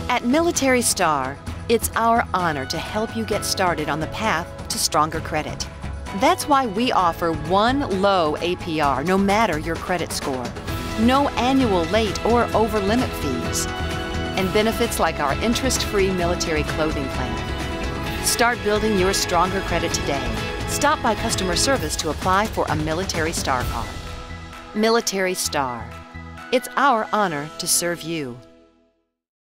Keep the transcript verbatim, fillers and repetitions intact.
At Military Star, it's our honor to help you get started on the path to stronger credit. That's why we offer one low A P R no matter your credit score, no annual late or over-limit fees, and benefits like our interest-free military clothing plan. Start building your stronger credit today. Stop by customer service to apply for a Military Star card. Military Star. It's our honor to serve you.